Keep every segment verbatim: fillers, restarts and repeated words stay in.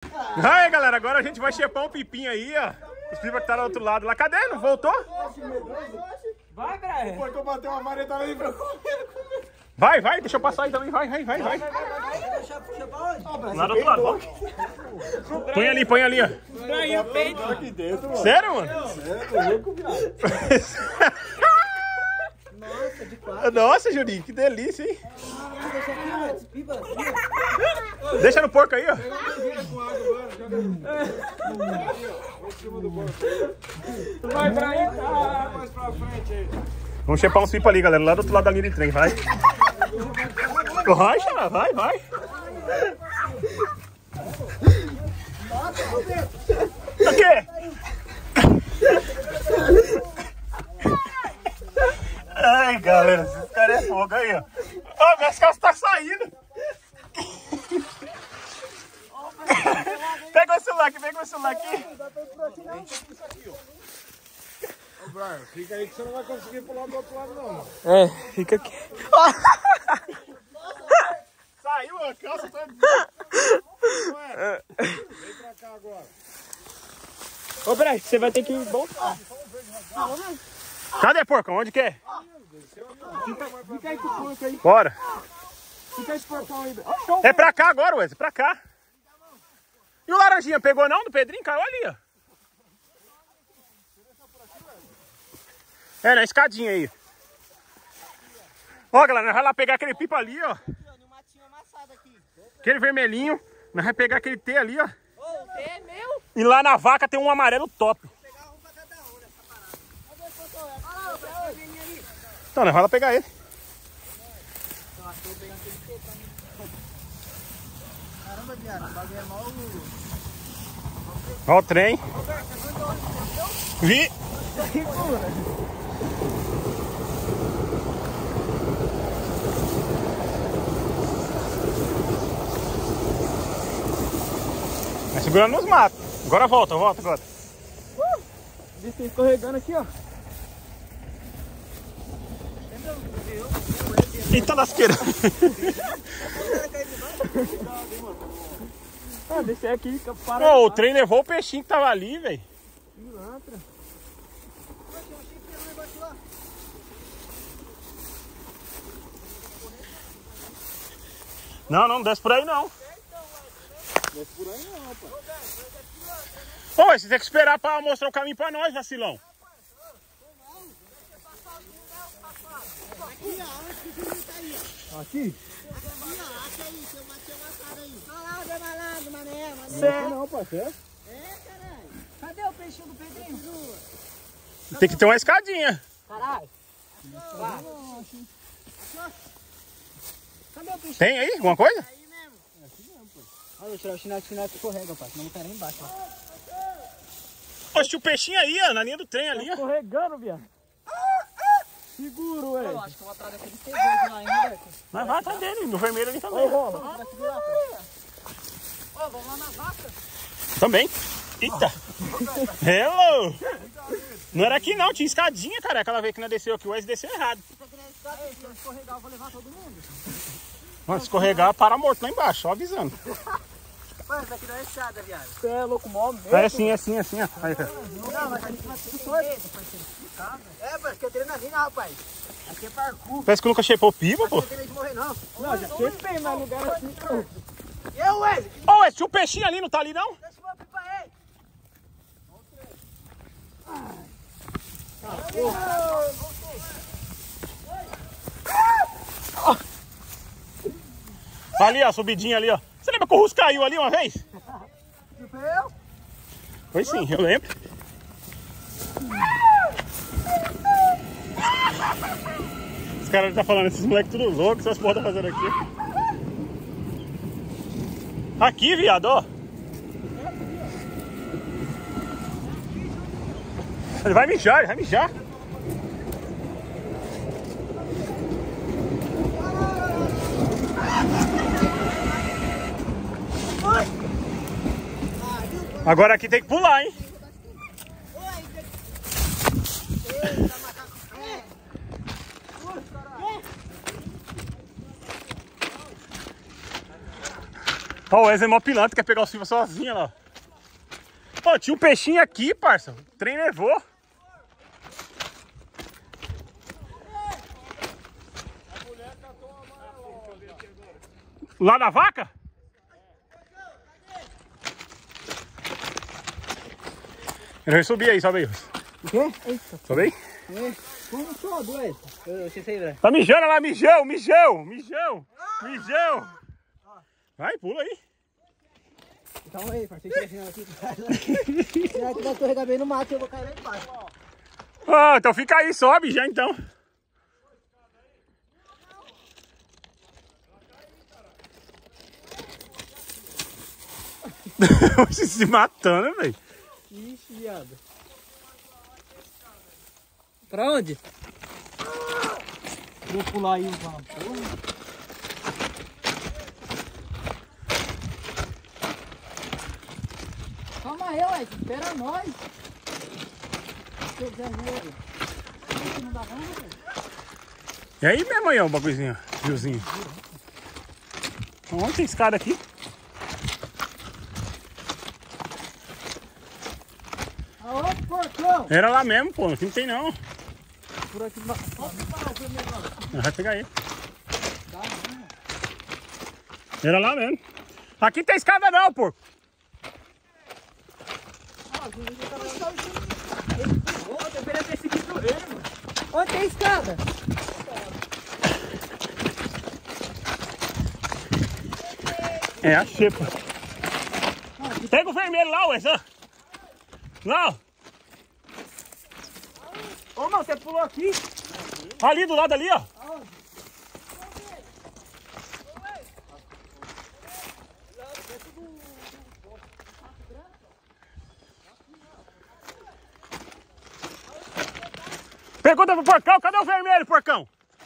Aí, galera, agora a gente vai chepar um pipinho aí, ó. Os pipas que tá do outro lado lá. Cadê? Não voltou? Vai, Brian. Foi que eu batei uma mareta ali pra comer. Vai, vai, deixa eu passar aí também. Vai, vai, vai, vai. Lá do outro lado, ó. Põe ali, põe ali, ó. Brian, peito. Aqui dentro, mano. Sério, mano? Sério, louco, viado. Nossa, de quatro. Nossa, Juninho, que delícia, hein? Ah, deixa aqui, ó. Despiba aqui. Deixa no porco aí, ó. Vai, Brian. Ah, Mais pra frente aí. Vamos chepar uns pipas ali, galera, lá do outro lado da linha de trem, vai. Vai, Xará, vai, vai. O quê? Ai, galera, esse cara é fogo aí, ó. Ó, minhas calças tá saindo. Pega o celular aqui, pega o celular aqui. Ô, Brian, fica aí que você não vai conseguir pular do outro lado, não. é, fica aqui. Saiu a calça toda. Vem pra cá agora. Ô, Brian, você vai ter que voltar. Cadê, porco? Onde que é? Fica, fica aí com o porco aí. Bora. Fica esse porcão aí. É pra cá agora, Wesley, pra cá. E o laranjinha, pegou não do Pedrinho? Caiu ali, ó. É, na escadinha aí. Ó, galera, nós vamos lá pegar aquele pipa ali, ó. Aquele vermelhinho. Nós vamos pegar aquele T ali, ó. Ô, o T é meu. E lá na vaca tem um amarelo top. Então, nós vamos lá pegar ele. Caramba, viado, o bagulho é mal. Ó o trem. Vi. Vai segurando nos matos. Agora volta, volta agora. Uh, Bicho escorregando aqui, ó. Eita lasqueira. Ah, deixei aqui, fica parado. Pô, o trem levou o peixinho que tava ali, velho. Pilantra. Não, não, desce por aí não. Desce por aí não, rapaz. Ô, você tem que esperar pra mostrar o caminho pra nós, vacilão. Aqui? Sério? Não, parceiro. Cadê o peixinho do Pedrinho? Tem que ter uma escadinha. Caralho. Vai. Cadê o peixinho? Tem aí alguma coisa? Olha, vou tirar o chinelo, o chinelo escorrega, pai. Senão não cai lá embaixo. Ó. Poxa, tinha o peixinho aí, ó, na linha do trem ali, ó. Escorregando, viado. Seguro, ué. Eu acho que eu vou atrás daquele T dois lá ainda, velho. Mas vai atrás dele, no vermelho ali também. Ô, rola. Vai segurar, pai. Ó, vamos lá na vaca. Também. Eita. Hello. Não era aqui não, tinha escadinha, cara. Aquela vez que nós desceu aqui, o Wesley desceu errado. Se eu escorregar, eu vou levar todo mundo. Mano, escorregar, para morto lá embaixo, só avisando. Mano, isso aqui não é escada, viado. Você é louco, mó mesmo. É assim, é assim, é assim, ó. Aí, cara. Não, mas a gente vai ter que torto, parceiro. É, mas que adrenalina, rapaz. Aqui é parkour. Parece que nunca chepou pipa, pô. Não tem medo de morrer, não. Não, já chepei mais lugar assim. Eu, Wesley. Ô, Wesley, tinha um peixinho ali, não tá ali não? Deixa eu pipa aí. Ali, ó, subidinha ali, ó. Você lembra que o Russo caiu ali uma vez? Eu? Foi sim, eu lembro. Os caras tá falando, esses moleques tudo loucos, essas porra tá fazendo aqui. Aqui, viado, ó. Ele vai mijar, ele vai mijar. Agora aqui tem que pular, hein? Ó, o Wesley é mó pilantra, quer pegar o Silva sozinho, ó. Ó, tinha um peixinho aqui, parça. O trem levou. Lá da vaca? Ele vai subir aí, sobe aí. O quê? Eita. Sobe aí? É. Como sobe, ué? Eu sei lá. Tá mijando lá, mijão, mijão, mijão, mijão. Vai, pula aí. Calma aí, parceiro, que aqui. Será que vai escorregar bem no mato e eu vou cair lá embaixo. Ah, então fica aí, sobe já então. Você se matando, velho. Ixi, viado. Pra onde? Vou pular aí o vapor. Calma aí, ué, espera nós. Não dá não, velho. E aí mesmo aí, ó, o bagulhozinho, riozinho. Onde tem escada aqui? Aonde, porcão? Era lá mesmo, pô, aqui não tem não. Por aqui, Não, vai pegar ele. Era lá mesmo. Aqui não tem escada não, pô. Onde tem escada? É a xepa. Pega o vermelho lá, ué, só. Lá, ó. Ô, mano, você pulou aqui? Ali do lado ali, ó. Pergunta pro porcão, cadê o vermelho, porcão?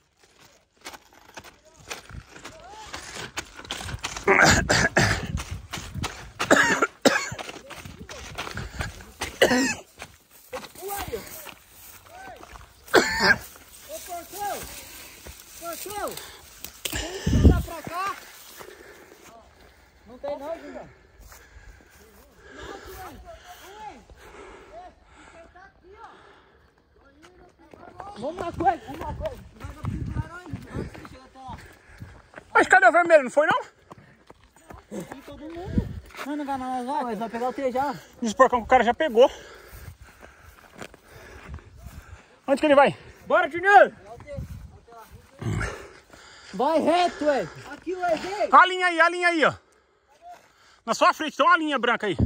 Ô, porcão! Porcão! Tem que andar pra cá? Não tem não, Julião. Vamos lá, coisa, vamos lá, coisa. Vai dar pro laranja, antes de chegar até lá. Mas cadê o vermelho? Não foi não? E todo mundo. Não, não vai mais lá, mas vai pegar o T já. Diz o porcão que o cara já pegou. Onde que ele vai? Bora, Junior! Vai reto, Ed. Aqui o Ed. A linha aí, a linha aí, ó. Na sua frente, tem uma linha branca aí.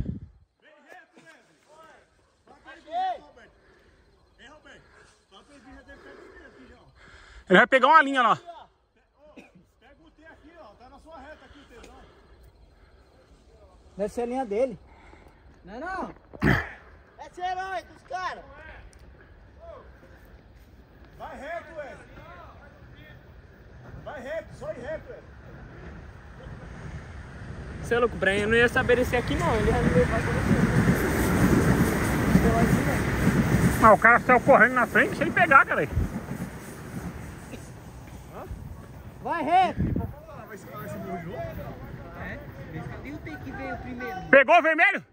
Ele vai pegar uma linha lá. Pega o T aqui, ó. Tá na sua reta aqui oTzão. Deve ser a linha dele. Não é não? É ser herói dos caras. Vai reto, Ed. Vai reto, só ir reto, Ed. Você é louco, o Brian não ia saber descer aqui não, ele ia me levar pra você. Ah, o cara saiu correndo na frente, deixa ele pegar, cara. Vai reto. Vai esse meu jogo? É, viu tem que ver o primeiro. Pegou o vermelho?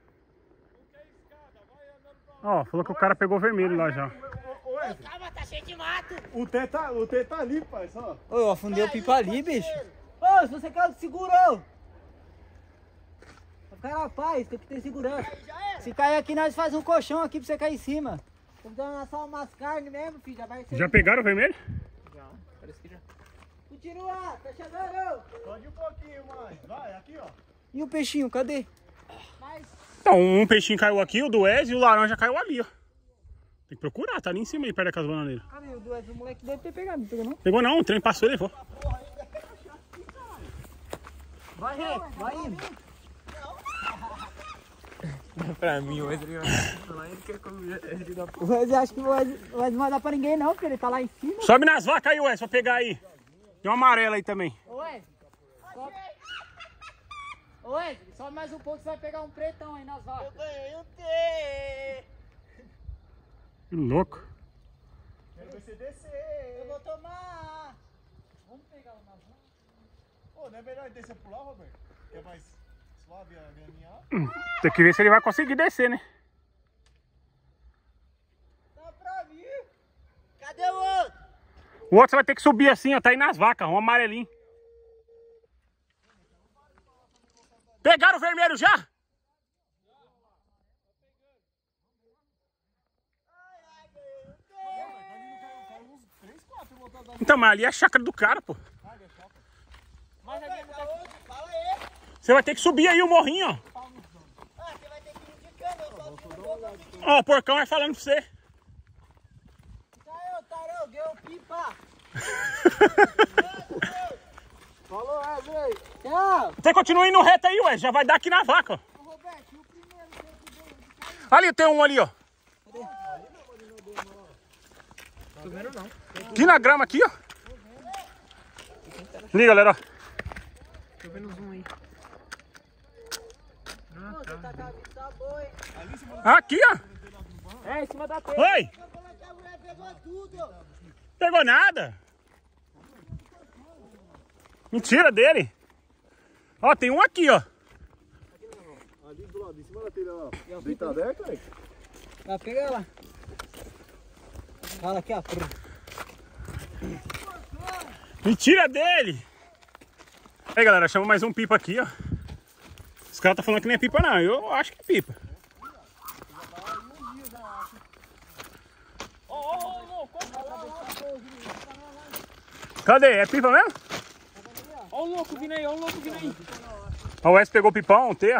Ó, falou que o cara pegou o vermelho lá já. Ô, Ed, Calma, tá cheio de mato. o T tá, o T tá ali, pai, só. Ô, eu afundei o pipa ali, bicho. Ô, se você caiu, segurou. O cara faz, tem que ter segurança. Se cair aqui, nós faz um colchão aqui pra você cair em cima. Tô dando só umas carnes mesmo, filho. Já vai ser. Já pegaram o vermelho? Já, parece que já. Continua, tá chegando. Pode um pouquinho mais. Vai, aqui, ó. E o peixinho, cadê? Mas... Então, um peixinho caiu aqui, o do Wes, e o laranja caiu ali, ó. Tem que procurar, tá ali em cima aí, perto da casa bananeiras. Cadê o do o moleque deve ter pegado, não pegou não? Pegou não, o trem passou e levou. Vai, Rê, vai indo. Pra mim, o Wesley lá, ele quer comer ele da O Wesley acha que o Wesley não vai dar pra ninguém não, porque ele tá lá em cima. Sobe nas vacas aí, Wes, pra pegar aí. Tem uma amarela aí também. Ô Wesley, sobe. Ô Wesley, sobe mais um pouco, você vai pegar um pretão aí nas vacas. Eu ganhei o T. Que louco. Quero ver você descer. Eu vou tomar. Vamos pegar o nas vacas. Pô, não é melhor descer por lá, Roberto? Que é mais... Tem que ver se ele vai conseguir descer, né? Tá pra mim. Cadê o outro? O outro você vai ter que subir assim, ó. Tá aí nas vacas, um amarelinho. Pegaram o vermelho já? Então, mas ali é a chácara do cara, pô. Você vai ter que subir aí o morrinho, ó. Ah, você vai ter que ir indicando, eu só tô... Ó, o porcão vai falando pra você. Tarão, tarão, ganhou pipa. Falou, Wesley. Tchau. Você continua indo reto aí, ué. Já vai dar aqui na vaca, ó. Ô, Roberto, e o primeiro que eu dei? Ali tem um ali, ó. Tô vendo não. Aqui na grama, aqui, ó. Ali, galera, ó. Tô vendo zoom aí. Não, você tá com a vista boa, hein? Aqui, ó. É, em cima da telha. Oi. Eu falei que a mulher pegou tudo. Pegou nada. Mentira dele. Ó, tem um aqui, ó. Ali do lado, em cima da telha, ó. Deitado, é, cara? Vai pegar ela. Fala aqui, ó. Mentira dele. Aí, galera, chama mais um pipa aqui, ó. Os caras tá falando que não é pipa, não. Eu acho que é pipa. Cadê? É pipa mesmo? Ó o louco vindo aí, ó o louco vindo aí. Ó, o Wes pegou o pipão, o T.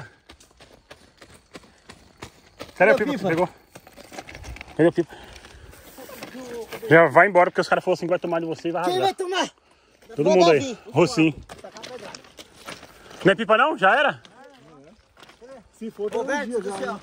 Cadê o pipa que você pegou? Cadê o pipa? Já vai embora, porque os caras falaram assim que vai tomar de você e vai Quem rasgar. vai tomar? Todo mundo aí. Rocinho. Não é pipa não? Já era? Se for, tá uns dias já. Né?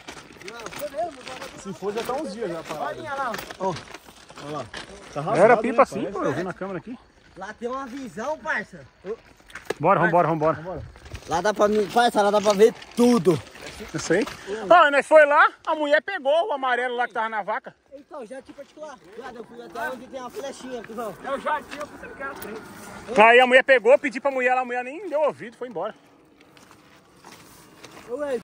Se for, já tá uns dias já. Olha lá. Ó. Olha lá. Tá rasgado, Era pipa né, sim, parece. pô. Eu vi na câmera aqui. Lá tem uma visão, parça. Bora, vambora, vambora. Lá dá pra mim, parça, lá dá pra ver tudo. Isso aí. Ó, nós foi lá, a mulher pegou o amarelo lá que tava na vaca. Então, já tinha particular. Já, eu fui até onde tem uma flechinha, cuzão. Eu já tinha, eu pensei que era três. Aí a mulher pegou, pedi pra mulher lá, a mulher nem deu ouvido, foi embora. Ô,